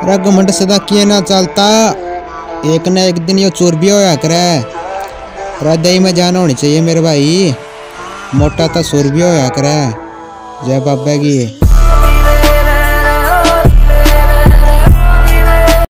अरे घमंड सदा किए ना चलता, एक ना एक दिन ये चोर भी होया करे। हृदय में जान होनी चाहिए मेरे भाई, मोटा तो सुर भी होया करे। जय बाबा की।